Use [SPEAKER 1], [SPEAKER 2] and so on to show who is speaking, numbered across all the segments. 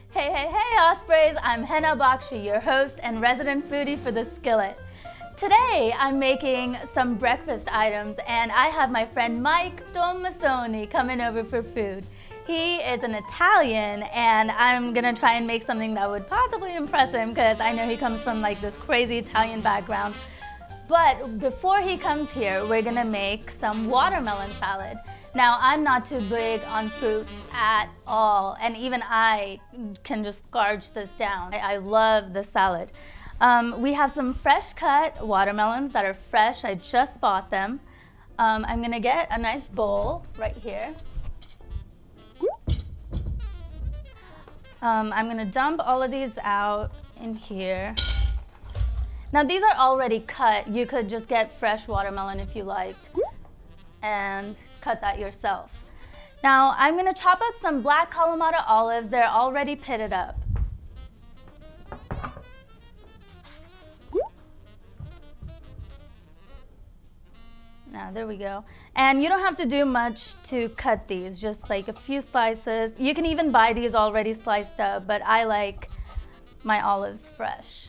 [SPEAKER 1] Hey, hey, hey, Ospreys! I'm Henna Bakshi, your host and resident foodie for the Skillet. Today, I'm making some breakfast items, and I have my friend Mike Tomasoni coming over for food. He is an Italian, and I'm gonna try and make something that would possibly impress him because I know he comes from like this crazy Italian background. But before he comes here, we're gonna make some watermelon salad. Now, I'm not too big on fruit at all, and even I can just scarge this down. I love the salad. We have some fresh cut watermelons that are fresh. I just bought them. I'm gonna get a nice bowl right here. I'm gonna dump all of these out in here. Now, these are already cut. You could just get fresh watermelon if you liked and cut that yourself. Now, I'm gonna chop up some black Kalamata olives. They're already pitted up. Now, there we go. And you don't have to do much to cut these, just like a few slices. You can even buy these already sliced up, but I like my olives fresh.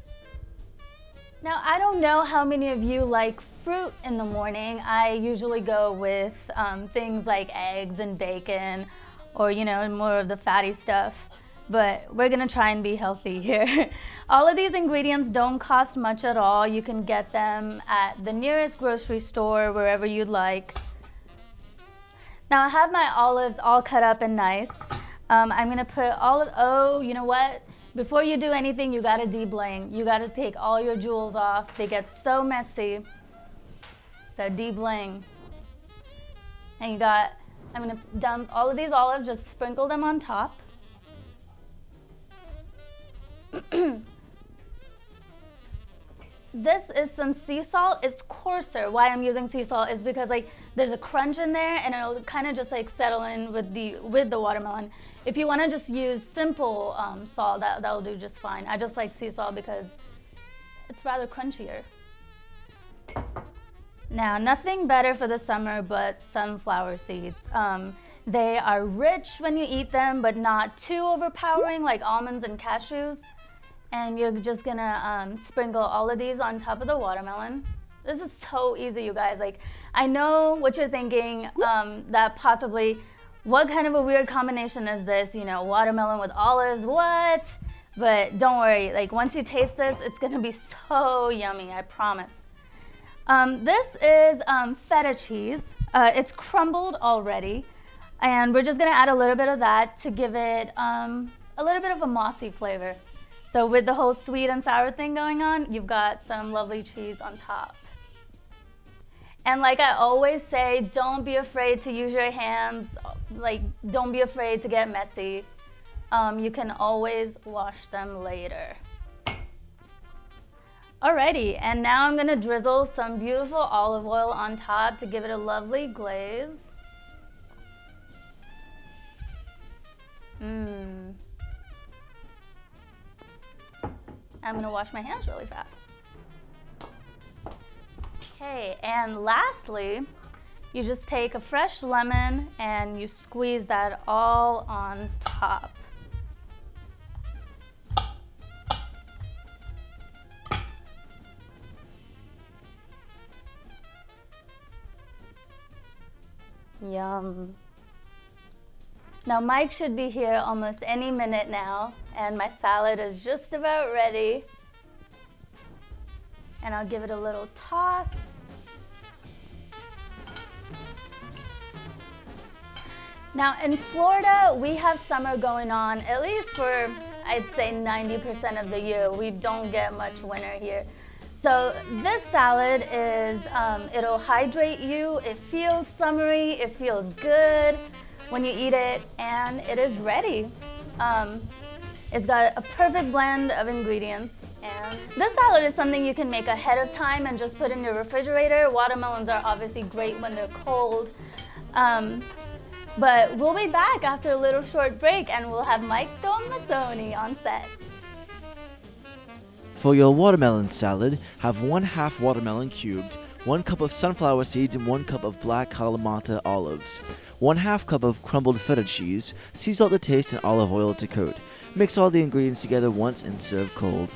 [SPEAKER 1] Now, I don't know how many of you like fruit in the morning. I usually go with things like eggs and bacon or, you know, more of the fatty stuff. But we're gonna try and be healthy here. All of these ingredients don't cost much at all. You can get them at the nearest grocery store, wherever you'd like. Now, I have my olives all cut up and nice. I'm gonna put oh, you know what? Before you do anything, you gotta debling. You gotta take all your jewels off. They get so messy. So debling. And I'm gonna dump all of these olives, just sprinkle them on top. This is some sea salt. It's coarser. Why I'm using sea salt is because like there's a crunch in there and it'll kind of just like settle in with the watermelon. If you want to just use simple salt, that'll do just fine. I just like sea salt because it's rather crunchier. Now, nothing better for the summer but sunflower seeds. They are rich when you eat them, but not too overpowering like almonds and cashews. And you're just gonna sprinkle all of these on top of the watermelon. This is so easy, you guys. Like, I know what you're thinking, that possibly, what kind of a weird combination is this? You know, watermelon with olives, what? But don't worry, like once you taste this, it's gonna be so yummy, I promise. This is feta cheese. It's crumbled already. And we're just gonna add a little bit of that to give it a little bit of a mossy flavor. So with the whole sweet and sour thing going on, you've got some lovely cheese on top. And like I always say, don't be afraid to use your hands. Like, don't be afraid to get messy. You can always wash them later. Alrighty, and now I'm gonna drizzle some beautiful olive oil on top to give it a lovely glaze. I'm gonna wash my hands really fast. Okay, and lastly, you just take a fresh lemon and you squeeze that all on top. Yum. Now, Mike should be here almost any minute now, and my salad is just about ready. And I'll give it a little toss. Now, in Florida, we have summer going on, at least for, I'd say, 90% of the year. We don't get much winter here. So this salad is, it'll hydrate you. It feels summery, it feels good when you eat it, and it is ready. It's got a perfect blend of ingredients, and this salad is something you can make ahead of time and just put in your refrigerator. Watermelons are obviously great when they're cold. But we'll be back after a little short break, and we'll have Mike Tomasoni on set.
[SPEAKER 2] For your watermelon salad, have 1/2 watermelon cubed, 1 cup of sunflower seeds and 1 cup of black Kalamata olives, 1/2 cup of crumbled feta cheese, sea salt to taste and olive oil to coat. Mix all the ingredients together once and serve cold.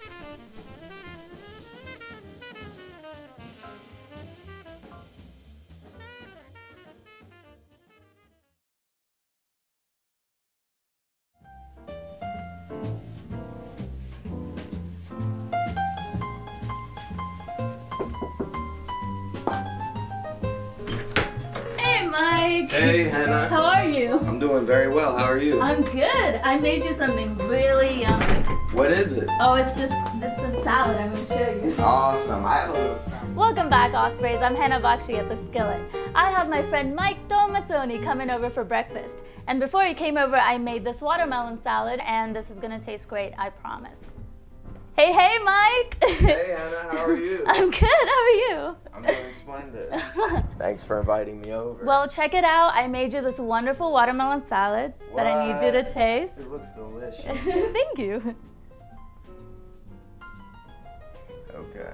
[SPEAKER 1] Mike.
[SPEAKER 3] Hey, Henna.
[SPEAKER 1] How are you?
[SPEAKER 3] I'm doing very well. How are you?
[SPEAKER 1] I'm good. I made you something really yummy.
[SPEAKER 3] What is it?
[SPEAKER 1] Oh, it's this salad. I'm going to show you.
[SPEAKER 3] Awesome. I have a little salad.
[SPEAKER 1] Welcome back, Ospreys. I'm Henna Bakshi at the Skillet. I have my friend Mike Tomasoni coming over for breakfast. And before he came over, I made this watermelon salad, and this is going to taste great, I promise. Hey, hey, Mike.
[SPEAKER 3] Hey, Henna. How are you?
[SPEAKER 1] I'm good. How are you?
[SPEAKER 3] I'm doing splendid. Thanks for inviting me over.
[SPEAKER 1] Well, check it out. I made you this wonderful watermelon salad that I need you to taste.
[SPEAKER 3] It looks delicious.
[SPEAKER 1] Thank you.
[SPEAKER 3] Okay.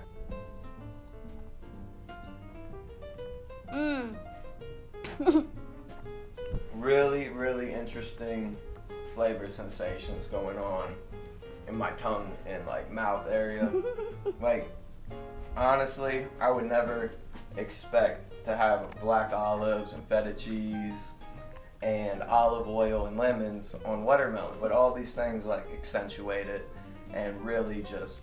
[SPEAKER 3] Really, really interesting flavor sensations going on in my tongue and like mouth area. Like, honestly, I would never expect to have black olives and feta cheese and olive oil and lemons on watermelon, but all these things like accentuate it and really just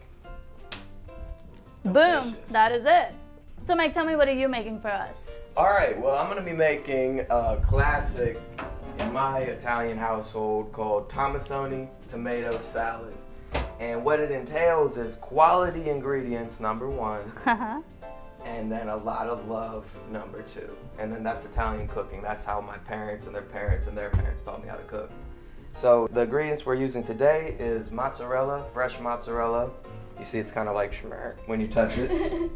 [SPEAKER 1] Boom,
[SPEAKER 3] delicious.
[SPEAKER 1] that is it. So Mike, tell me, what are you making for us?
[SPEAKER 3] All right, well, I'm gonna be making a classic in my Italian household called Tomasoni tomato salad. And what it entails is quality ingredients, number one, and then a lot of love, number two. And then that's Italian cooking. That's how my parents and their parents and their parents taught me how to cook. So the ingredients we're using today is mozzarella, fresh mozzarella. You see it's kind of like schmear when you touch it.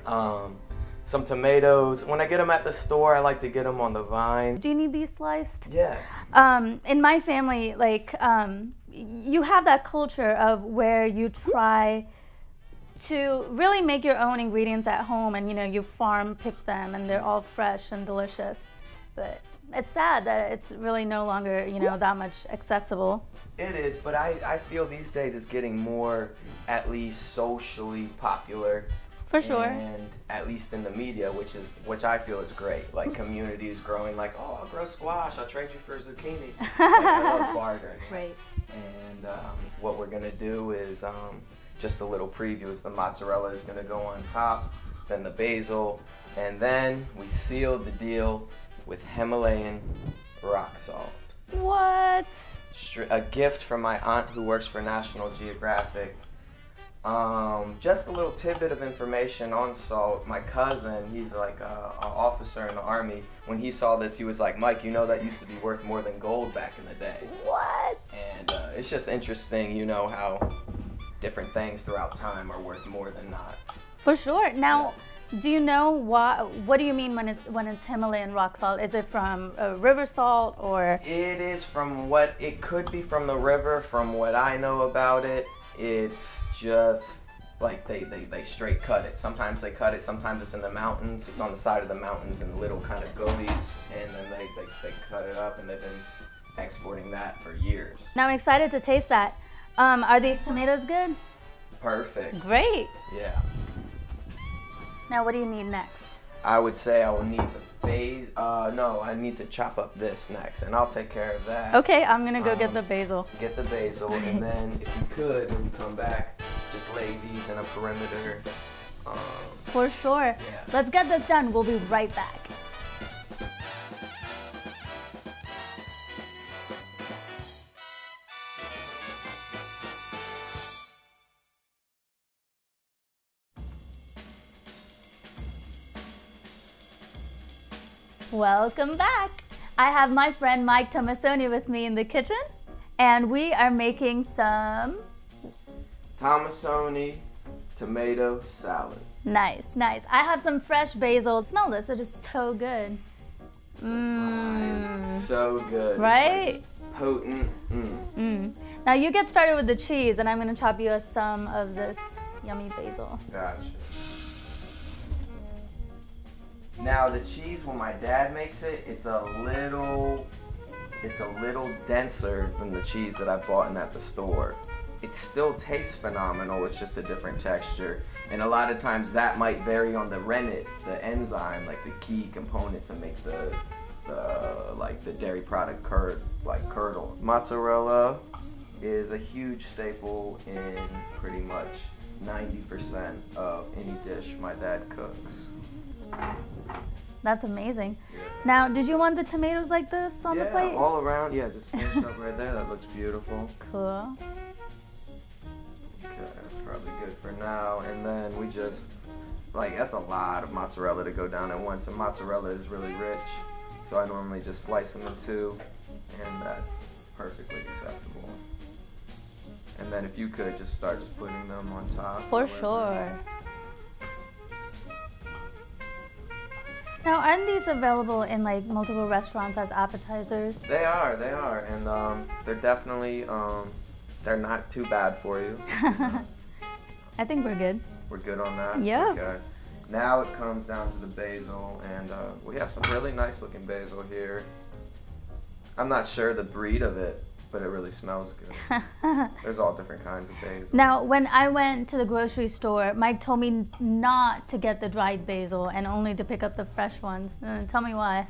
[SPEAKER 3] Some tomatoes. When I get them at the store, I like to get them on the vine.
[SPEAKER 1] Do you need these sliced?
[SPEAKER 3] Yes.
[SPEAKER 1] In my family, like, you have that culture of where you try to really make your own ingredients at home, and you farm pick them and they're all fresh and delicious. But it's sad that it's really no longer, that much accessible.
[SPEAKER 3] It is, but I feel these days it's getting more, at least socially popular.
[SPEAKER 1] For sure.
[SPEAKER 3] And at least in the media, which I feel is great. Like communities growing, like, oh, I'll grow squash, I'll trade you for zucchini. Like, I love bartering.
[SPEAKER 1] Great.
[SPEAKER 3] And what we're gonna do is just a little preview is the mozzarella is gonna go on top, then the basil, and then we seal the deal with Himalayan rock salt.
[SPEAKER 1] What?
[SPEAKER 3] A gift from my aunt who works for National Geographic. Just a little tidbit of information on salt. My cousin, he's like an officer in the Army. When he saw this, he was like, Mike, that used to be worth more than gold back in the day.
[SPEAKER 1] What?
[SPEAKER 3] And it's just interesting, how different things throughout time are worth more than not.
[SPEAKER 1] For sure. Now, do you know what do you mean when it's Himalayan rock salt? Is it from river salt or?
[SPEAKER 3] It is it could be from the river. From what I know about it, it's just like they straight cut it. Sometimes they cut it, sometimes it's in the mountains. It's on the side of the mountains in little kind of gullies, and then they cut it up, and they've been exporting that for years.
[SPEAKER 1] Now I'm excited to taste that. Are these tomatoes good?
[SPEAKER 3] Perfect.
[SPEAKER 1] Great.
[SPEAKER 3] Yeah.
[SPEAKER 1] Now what do you need next?
[SPEAKER 3] I would say I will need the basil. No, I need to chop up this next, and I'll take care of that.
[SPEAKER 1] Okay, I'm gonna go get the basil.
[SPEAKER 3] Get the basil, and then if you could, when you come back, just lay these in a perimeter.
[SPEAKER 1] For sure.
[SPEAKER 3] Yeah.
[SPEAKER 1] Let's get this done. We'll be right back. Welcome back. I have my friend Mike Tomasoni with me in the kitchen, and we are making some
[SPEAKER 3] Tomasoni tomato salad.
[SPEAKER 1] Nice, nice. I have some fresh basil. Smell this, it is so good.
[SPEAKER 3] So good.
[SPEAKER 1] Right?
[SPEAKER 3] It's like potent.
[SPEAKER 1] Now you get started with the cheese, and I'm gonna chop you some of this yummy basil.
[SPEAKER 3] Gotcha. Now the cheese, when my dad makes it, it's a little it's a little denser than the cheese that I've bought at the store. It still tastes phenomenal, it's just a different texture. And a lot of times that might vary on the rennet, the enzyme, like the key component to make the dairy product curdle. Mozzarella is a huge staple in pretty much 90% of any dish my dad cooks.
[SPEAKER 1] That's amazing. Yeah. Now, did you want the tomatoes like this on the plate?
[SPEAKER 3] Yeah, all around. Yeah, just finish up right there. That looks beautiful.
[SPEAKER 1] Cool.
[SPEAKER 3] Okay, that's probably good for now. And then we just, that's a lot of mozzarella to go down at once. And mozzarella is really rich. So I normally just slice them in two, and that's perfectly acceptable. And then if you could just start putting them on top.
[SPEAKER 1] For sure. Now, aren't these available in multiple restaurants as appetizers?
[SPEAKER 3] They are, and they're definitely, they're not too bad for you.
[SPEAKER 1] I think we're good.
[SPEAKER 3] We're good on that?
[SPEAKER 1] Yeah.
[SPEAKER 3] Okay. Now it comes down to the basil, and we have some really nice looking basil here. I'm not sure the breed of it, but it really smells good. There's all different kinds of basil.
[SPEAKER 1] Now, when I went to the grocery store, Mike told me not to get the dried basil and only to pick up the fresh ones. Tell me why.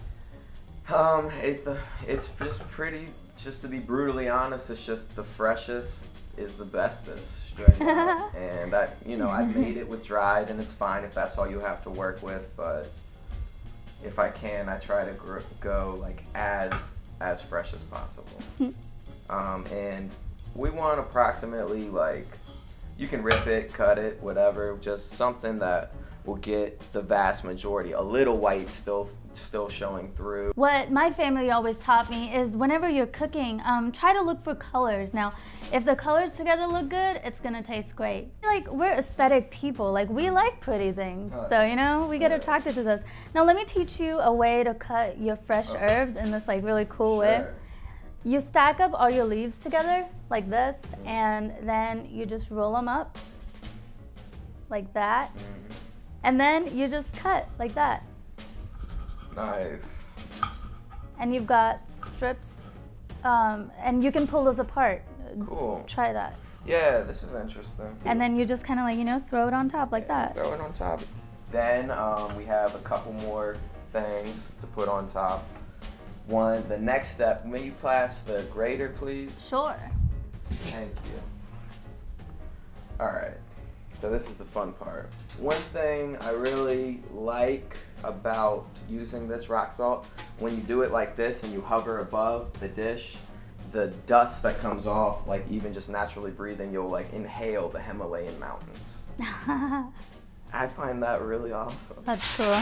[SPEAKER 3] It's just pretty, just to be brutally honest, it's just the freshest is the bestest, straight up. And that, I've made it with dried, and it's fine if that's all you have to work with, but if I can, I try to go as fresh as possible. And we want approximately you can rip it, cut it, whatever, just something that will get the vast majority, a little white still showing through.
[SPEAKER 1] What my family always taught me is whenever you're cooking, try to look for colors. Now, if the colors together look good, it's gonna taste great. We're aesthetic people, we like pretty things, so we get attracted to those. Now let me teach you a way to cut your fresh herbs in this really cool way. You stack up all your leaves together like this, and then you just roll them up like that, and then you just cut like that.
[SPEAKER 3] Nice.
[SPEAKER 1] And you've got strips, and you can pull those apart.
[SPEAKER 3] Cool.
[SPEAKER 1] Try that.
[SPEAKER 3] Yeah, this is interesting.
[SPEAKER 1] And then you just kind of throw it on top like that.
[SPEAKER 3] Throw it on top. Then we have a couple more things to put on top. The next step, may you pass the grater, please?
[SPEAKER 1] Sure.
[SPEAKER 3] Thank you. All right, so this is the fun part. One thing I really like about using this rock salt, when you do it like this and you hover above the dish, the dust that comes off, even just naturally breathing, you'll inhale the Himalayan mountains. I find that really awesome.
[SPEAKER 1] That's cool.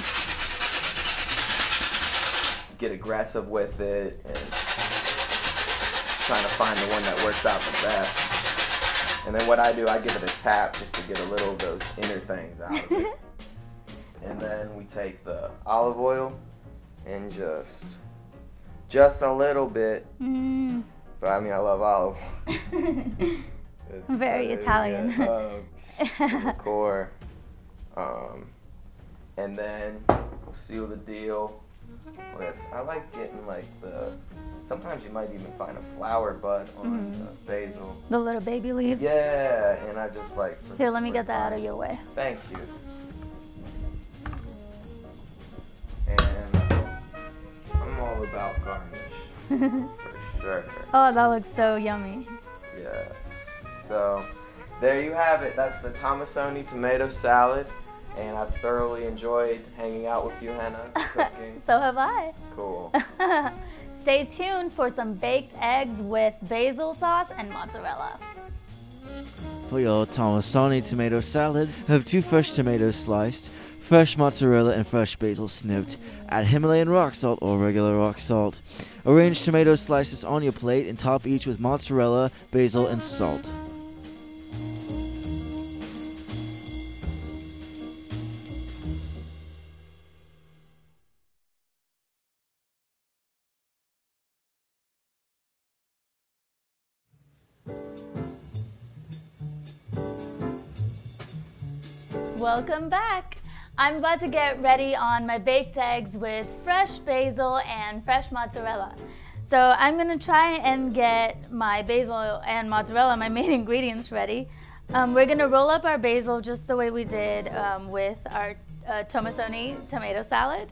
[SPEAKER 3] Get aggressive with it and trying to find the one that works out the best. And then what I do, I give it a tap just to get a little of those inner things out of it. And then we take the olive oil and just a little bit. But I mean, I love olive oil.
[SPEAKER 1] Very Italian.
[SPEAKER 3] To the core. And then we'll seal the deal with, I like getting sometimes you might even find a flower bud on the basil.
[SPEAKER 1] The little baby leaves?
[SPEAKER 3] Yeah, and I just
[SPEAKER 1] Here, let me get that out of your way.
[SPEAKER 3] Thank you. And I'm all about garnish, for sure.
[SPEAKER 1] Oh, that looks so yummy.
[SPEAKER 3] Yes. So, there you have it. That's the Tomasoni tomato salad. And I've thoroughly enjoyed hanging out with you, Henna, cooking.
[SPEAKER 1] So have I.
[SPEAKER 3] Cool.
[SPEAKER 1] Stay tuned for some baked eggs with basil sauce and mozzarella.
[SPEAKER 2] For your Tomasoni tomato salad, have 2 fresh tomatoes sliced, fresh mozzarella and fresh basil snipped. Add Himalayan rock salt or regular rock salt. Arrange tomato slices on your plate and top each with mozzarella, basil, and salt.
[SPEAKER 1] Welcome back. I'm about to get ready on my baked eggs with fresh basil and fresh mozzarella. So I'm gonna try and get my basil and mozzarella, my main ingredients, ready. We're gonna roll up our basil just the way we did with our tomassoni tomato salad.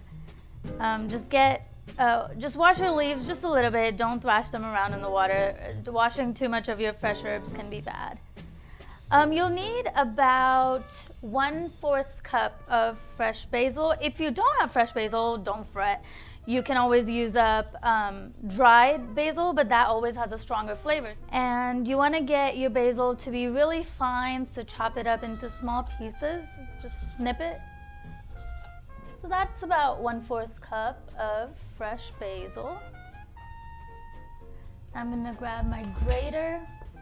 [SPEAKER 1] Just wash your leaves just a little bit. Don't thrash them around in the water. Washing too much of your fresh herbs can be bad. You'll need about 1/4 cup of fresh basil. If you don't have fresh basil, don't fret. You can always use up dried basil, but that always has a stronger flavor. And you want to get your basil to be really fine, so chop it up into small pieces. Just snip it. So that's about 1/4 cup of fresh basil. I'm gonna grab my grater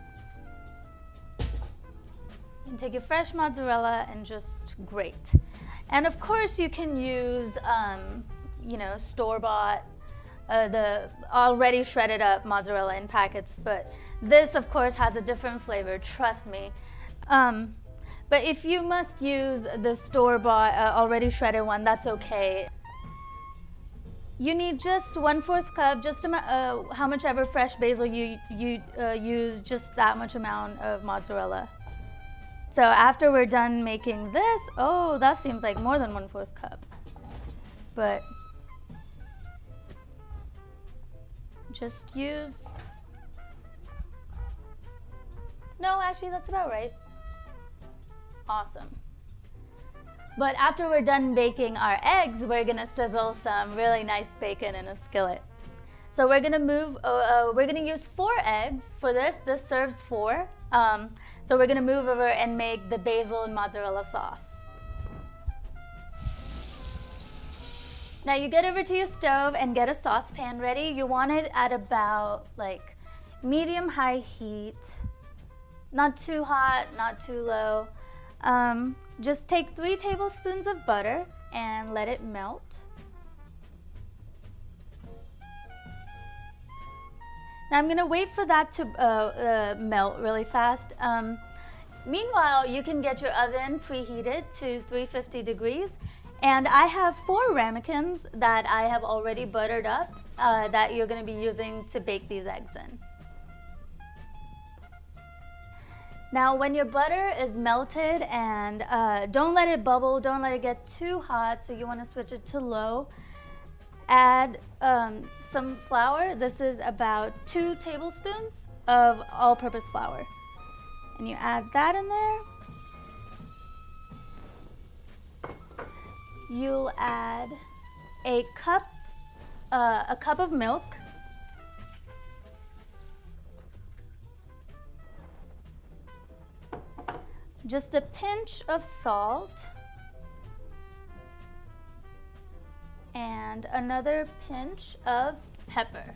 [SPEAKER 1] and take your fresh mozzarella and just grate. And of course you can use store-bought, the already shredded up mozzarella in packets, but this of course has a different flavor, trust me. But if you must use the store-bought already shredded one, that's okay. You need just 1/4 cup, just how much ever fresh basil you use, just that much amount of mozzarella. So after we're done making this, oh, that seems like more than 1/4 cup. But just use, no, actually that's about right. Awesome. But after we're done baking our eggs, we're gonna sizzle some really nice bacon in a skillet. So we're gonna use 4 eggs for this. This serves 4. So we're gonna move over and make the basil and mozzarella sauce. Now you get over to your stove and get a saucepan ready. You want it at about like medium-high heat. Not too hot, not too low. Just take 3 tablespoons of butter and let it melt. Now I'm gonna wait for that to melt really fast. Meanwhile, you can get your oven preheated to 350 degrees. And I have 4 ramekins that I have already buttered up that you're gonna be using to bake these eggs in. Now when your butter is melted, and don't let it bubble, don't let it get too hot, so you want to switch it to low. Add some flour. This is about 2 tablespoons of all-purpose flour. And you add that in there. You'll add a cup of milk. Just a pinch of salt and another pinch of pepper.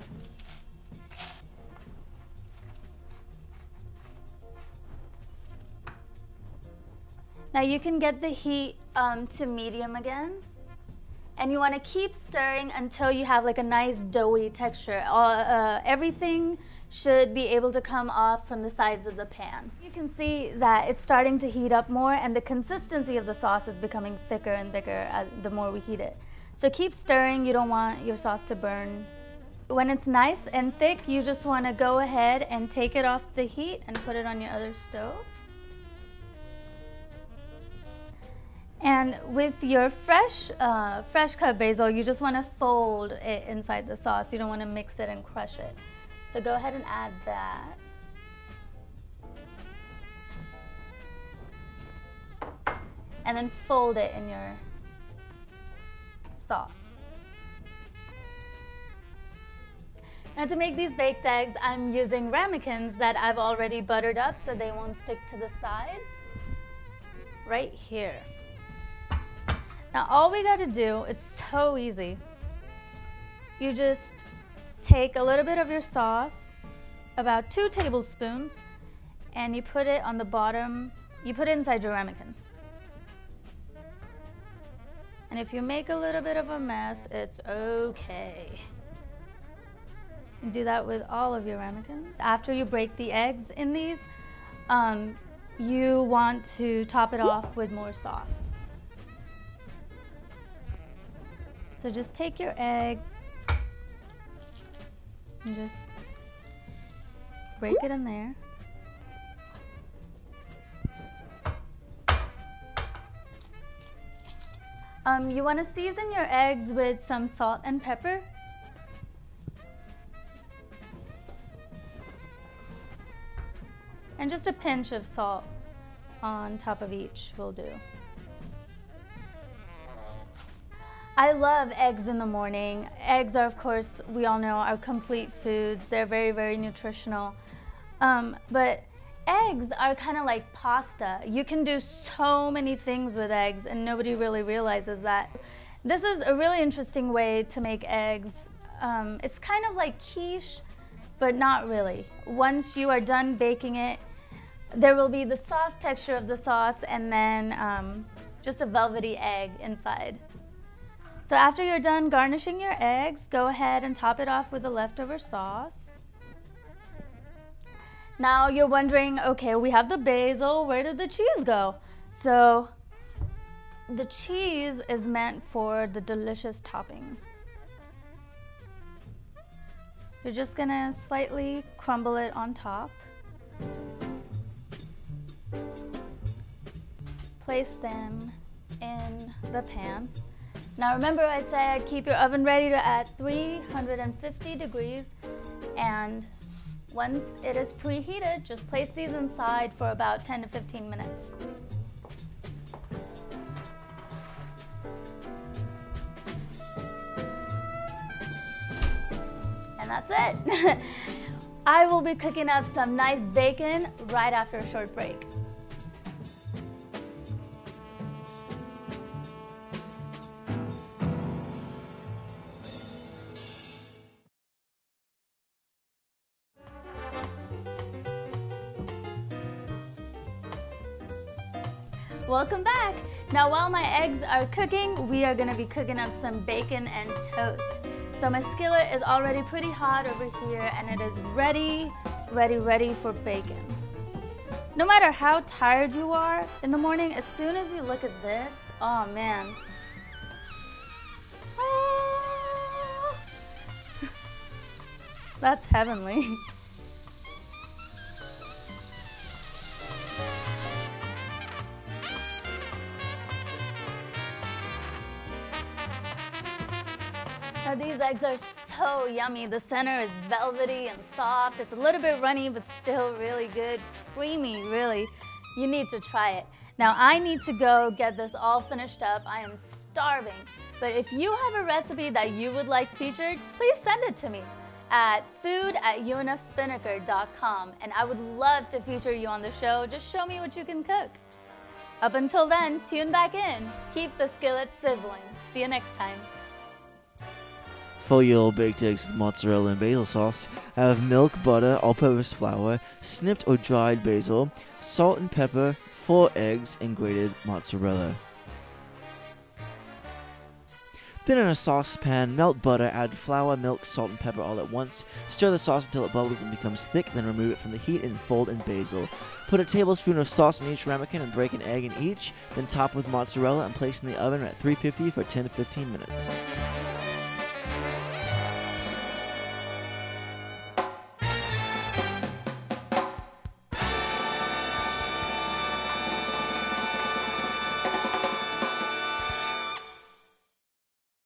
[SPEAKER 1] Now you can get the heat to medium again, and you want to keep stirring until you have like a nice doughy texture. Everything should be able to come off from the sides of the pan. You can see that it's starting to heat up more, and the consistency of the sauce is becoming thicker and thicker the more we heat it. So keep stirring, you don't want your sauce to burn. When it's nice and thick, you just want to go ahead and take it off the heat and put it on your other stove. And with your fresh cut basil, you just want to fold it inside the sauce. You don't want to mix it and crush it. So go ahead and add that. And then fold it in your sauce. Now to make these baked eggs, I'm using ramekins that I've already buttered up so they won't stick to the sides. Right here. Now all we gotta do, it's so easy. You just take a little bit of your sauce, about 2 tablespoons, and you put it on the bottom, you put it inside your ramekin. And if you make a little bit of a mess, it's okay. You do that with all of your ramekins. After you break the eggs in these, you want to top it off with more sauce. So just take your egg, And just break it in there. You want to season your eggs with some salt and pepper. And just a pinch of salt on top of each will do. I love eggs in the morning. Eggs are, of course, we all know, are complete foods. They're very, very nutritional. But eggs are kind of like pasta. You can do so many things with eggs, and nobody really realizes that. This is a really interesting way to make eggs. It's kind of like quiche, but not really. Once you are done baking it, there will be the soft texture of the sauce and then just a velvety egg inside. So after you're done garnishing your eggs, go ahead and top it off with the leftover sauce. Now you're wondering, okay, we have the basil, where did the cheese go? So the cheese is meant for the delicious topping. You're just gonna slightly crumble it on top. Place them in the pan. Now remember I said keep your oven ready to at 350 degrees, and once it is preheated, just place these inside for about 10 to 15 minutes. And that's it. I will be cooking up some nice bacon right after a short break. Welcome back. Now while my eggs are cooking, we are gonna be cooking up some bacon and toast. So my skillet is already pretty hot over here, and it is ready for bacon. No matter how tired you are in the morning, as soon as you look at this, oh man. Oh. That's heavenly. Now these eggs are so yummy. The center is velvety and soft. It's a little bit runny, but still really good, creamy, really. You need to try it. Now I need to go get this all finished up. I am starving. But if you have a recipe that you would like featured, please send it to me at food@unfspinnaker.com, and I would love to feature you on the show. Just show me what you can cook. Up until then, tune back in. Keep the skillet sizzling. See you next time.
[SPEAKER 2] For your baked eggs with mozzarella and basil sauce, have milk, butter, all-purpose flour, snipped or dried basil, salt and pepper, 4 eggs, and grated mozzarella. Then in a saucepan, melt butter, add flour, milk, salt, and pepper all at once. Stir the sauce until it bubbles and becomes thick, then remove it from the heat and fold in basil. Put a tablespoon of sauce in each ramekin and break an egg in each, then top with mozzarella and place in the oven at 350 for 10 to 15 minutes.